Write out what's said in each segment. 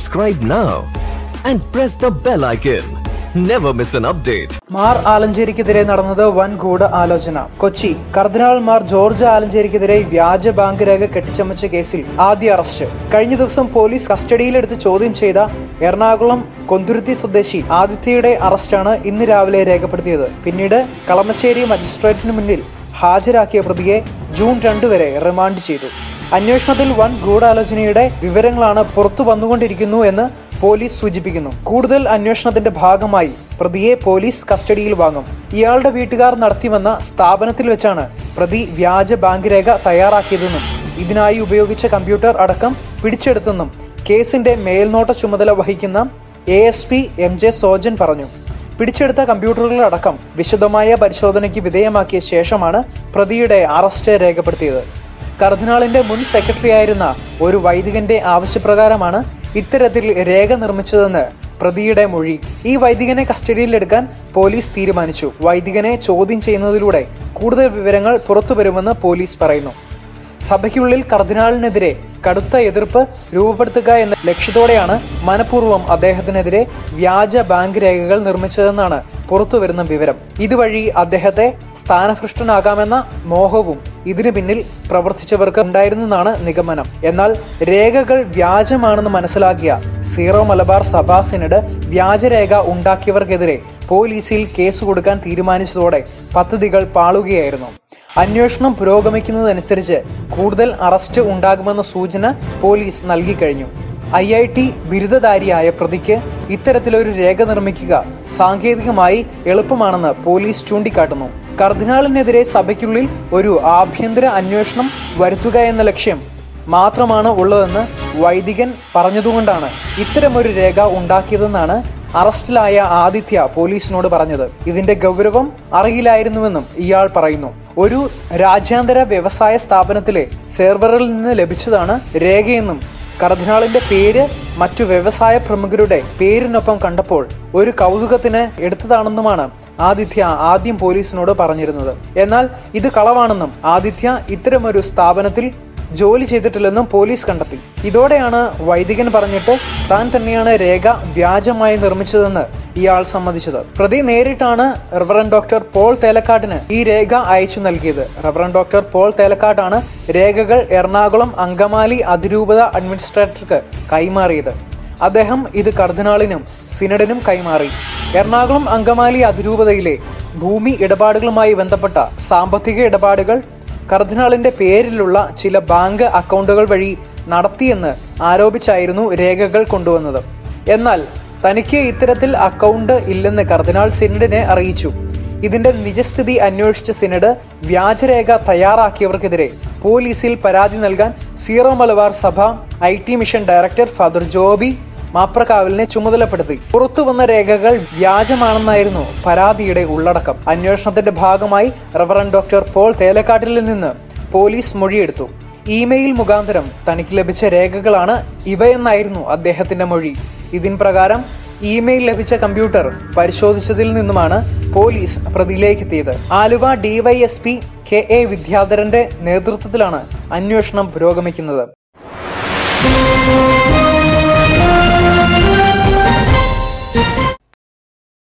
Subscribe now and press the bell icon. Never miss an update. Mar ആലഞ്ചേരിക്കെതിരെ നടന്നത് വൻ ഗൂഢ ആലോചന. കൊച്ചി കർദിനാൾ മാർ ജോർജ് ആലഞ്ചേരിക്കെതിരെ വ്യാജ ബാങ്ക് രേഖ കെട്ടിച്ചമച്ച കേസിൽ ആദ്യ അറസ്റ്റ്. കഴിഞ്ഞ ദിവസം പോലീസ് കസ്റ്റഡിയിലെടുത്ത് ചോദ്യം ചെയ്ത എറണാകുളം കൊന്തുരുത്തി സ്വദേശി ആദിത്യയുടെ അറസ്റ്റാണ് ഇന്ന് രാവിലെ രേഖപ്പെടുത്തിയത്. പിന്നീട് കളമശ്ശേരി മജിസ്ട്രേറ്റിന് മുന്നിൽ ഹാജരാക്കിയ പ്രതിയെ ജൂൺ 2 വരെ റിമാൻഡ് ചെയ്തു. അന്വേഷണത്തിൽ വൻ ഗൂഢാലോചനയുടെ വിവരങ്ങളാണ് പുറത്തു വന്നുകൊണ്ടിരിക്കുന്നു എന്ന് പോലീസ് സൂചിപ്പിക്കുന്നു. കൂടുതൽ അന്വേഷണത്തിന്റെ ഭാഗമായി പ്രതിയെ പോലീസ് കസ്റ്റഡിയിൽ വാങ്ങും. ഇയാളുടെ വീട്ടുകാർ നടത്തിവന്ന സ്ഥാപനത്തിൽ വെച്ചാണ് പ്രതി വ്യാജ ബാങ്ക് രേഖ തയ്യാറാക്കിയതെന്നും ഇതിനായി ഉപയോഗിച്ച കമ്പ്യൂട്ടർ അടക്കം പിടിച്ചെടുത്തെന്നും കേസിന്റെ മേൽനോട്ട ചുമതല വഹിക്കുന്ന ASP MJ സോജൻ പറഞ്ഞു. പിടിച്ചെടുത്ത കമ്പ്യൂട്ടറുകളടക്കം വിശദമായ പരിശോധനയ്ക്ക് വിധേയമാക്കിയ ശേഷമാണ് പ്രതിയുടെ അറസ്റ്റ് രേഖപ്പെടുത്തിയത്. കർദിനാളിന്റെ മുൻ സെക്രട്ടറിയായിരുന്ന ഒരു വൈദികന്റെ ആവശ്യപ്രകാരമാണ് ഇത്തരത്തിൽ രേഖ നിർമ്മിച്ചതെന്ന് പ്രതിയുടെ മൊഴി. ഈ വൈദികനെ കസ്റ്റഡിയിലെടുക്കാൻ പോലീസ് തീരുമാനിച്ചു. വൈദികനെ ചോദ്യം ചെയ്യുന്നതിലൂടെ കൂടുതൽ വിവരങ്ങൾ പുറത്തുവരുമെന്ന് പോലീസ് പറയുന്നു. സഭയ്ക്കുള്ളിൽ കർദിനാളിനെതിരെ കടുത്ത എതിർപ്പ് രൂപപ്പെടുത്തുക എന്ന ലക്ഷ്യത്തോടെയാണ് മനഃപൂർവ്വം അദ്ദേഹത്തിനെതിരെ വ്യാജ ബാങ്ക് രേഖകൾ നിർമ്മിച്ചതെന്നാണ് പുറത്തുവരുന്ന വിവരം. ഇതുവഴി അദ്ദേഹത്തെ സ്ഥാനഭ്രഷ്ടനാകാമെന്ന മോഹവും ഇതിനു പിന്നിൽ പ്രവർത്തിച്ചവർക്ക് ഉണ്ടായിരുന്നെന്നാണ് നിഗമനം. എന്നാൽ രേഖകൾ വ്യാജമാണെന്ന് മനസ്സിലാക്കിയ സീറോ മലബാർ സഭാ സിനഡ് വ്യാജരേഖ ഉണ്ടാക്കിയവർക്കെതിരെ പോലീസിൽ കേസ് കൊടുക്കാൻ തീരുമാനിച്ചതോടെ പദ്ധതികൾ പാളുകയായിരുന്നു. അന്വേഷണം പുരോഗമിക്കുന്നതനുസരിച്ച് കൂടുതൽ അറസ്റ്റ് ഉണ്ടാകുമെന്ന സൂചന പോലീസ് നൽകിക്കഴിഞ്ഞു. IIT ബിരുദധാരിയായ പ്രതിക്ക് ഇത്തരത്തിലൊരു രേഖ നിർമ്മിക്കുക സാങ്കേതികമായി എളുപ്പമാണെന്ന് പോലീസ് ചൂണ്ടിക്കാട്ടുന്നു. കർദിനാളിനെതിരെ സഭയ്ക്കുള്ളിൽ ഒരു ആഭ്യന്തര അന്വേഷണം വരുത്തുക എന്ന ലക്ഷ്യം മാത്രമാണ് ഉള്ളതെന്ന് വൈദികൻ പറഞ്ഞതുകൊണ്ടാണ് ഇത്തരമൊരു രേഖ ഉണ്ടാക്കിയതെന്നാണ് അറസ്റ്റിലായ ആദിത്യ പോലീസിനോട് പറഞ്ഞത്. ഇതിന്റെ ഗൗരവം അറിയില്ലായിരുന്നുവെന്നും ഇയാൾ പറയുന്നു. ഒരു രാജ്യാന്തര വ്യവസായ സ്ഥാപനത്തിലെ സെർവറിൽ നിന്ന് ലഭിച്ചതാണ് രേഖയെന്നും കർദിനാളിന്റെ പേര് മറ്റു വ്യവസായ പ്രമുഖരുടെ പേരിനൊപ്പം കണ്ടപ്പോൾ ഒരു കൗതുകത്തിന് എടുത്തതാണെന്നുമാണ് ആദിത്യ ആദ്യം പോലീസിനോട് പറഞ്ഞിരുന്നത്. എന്നാൽ ഇത് കളവാണെന്നും ആദിത്യ ഇത്തരമൊരു സ്ഥാപനത്തിൽ ജോലി ചെയ്തിട്ടില്ലെന്നും പോലീസ് കണ്ടെത്തി. ഇതോടെയാണ് വൈദികൻ പറഞ്ഞിട്ട് താൻ തന്നെയാണ് രേഖ വ്യാജമായി നിർമ്മിച്ചതെന്ന് ഇയാൾ സമ്മതിച്ചത്. പ്രതി നേരിട്ടാണ് റവറന്റ് ഡോക്ടർ പോൾ തേലക്കാടിന് ഈ രേഖ അയച്ചു നൽകിയത്. റവറന്റ് ഡോക്ടർ പോൾ തേലക്കാടാണ് രേഖകൾ എറണാകുളം അങ്കമാലി അതിരൂപത അഡ്മിനിസ്ട്രേറ്റർക്ക് കൈമാറിയത്. അദ്ദേഹം ഇത് കർദിനാളിനും സിനഡിനും കൈമാറി. എറണാകുളം അങ്കമാലി അതിരൂപതയിലെ ഭൂമി ഇടപാടുകളുമായി ബന്ധപ്പെട്ട സാമ്പത്തിക ഇടപാടുകൾ കർദിനാളിന്റെ പേരിലുള്ള ചില ബാങ്ക് അക്കൗണ്ടുകൾ വഴി നടത്തിയെന്ന് ആരോപിച്ചായിരുന്നു രേഖകൾ കൊണ്ടുവന്നത്. എന്നാൽ തനിക്ക് ഇത്തരത്തിൽ അക്കൗണ്ട് ഇല്ലെന്ന് കർദിനാൾ സിനഡിനെ അറിയിച്ചു. ഇതിന്റെ നിജസ്ഥിതി അന്വേഷിച്ച സിനഡ് വ്യാജരേഖ തയ്യാറാക്കിയവർക്കെതിരെ പോലീസിൽ പരാതി നൽകാൻ സീറോ മലബാർ സഭ IT mission director father Joby മാപ്രകാവലിനെ ചുമതലപ്പെടുത്തി. പുറത്തുവന്ന രേഖകൾ വ്യാജമാണെന്നായിരുന്നു പരാതിയുടെ ഉള്ളടക്കം. അന്വേഷണത്തിന്റെ ഭാഗമായി റവറന്റ് ഡോക്ടർ പോൾ തേലക്കാട്ടിൽ നിന്ന് പോലീസ് മൊഴിയെടുത്തു. ഇമെയിൽ മുഖാന്തരം തനിക്ക് ലഭിച്ച രേഖകളാണ് ഇവയെന്നായിരുന്നു അദ്ദേഹത്തിന്റെ മൊഴി. ഇതിൻ പ്രകാരം ഇമെയിൽ ലഭിച്ച കമ്പ്യൂട്ടർ പരിശോധിച്ചതിൽ നിന്നുമാണ് പോലീസ് പ്രതിയിലേക്ക് എത്തിയത്. ആലുവ DYSP KA വിദ്യാധരന്റെ നേതൃത്വത്തിലാണ് അന്വേഷണം പുരോഗമിക്കുന്നത്.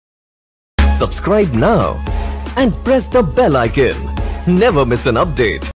Subscribe now and press the bell icon. Never miss an update.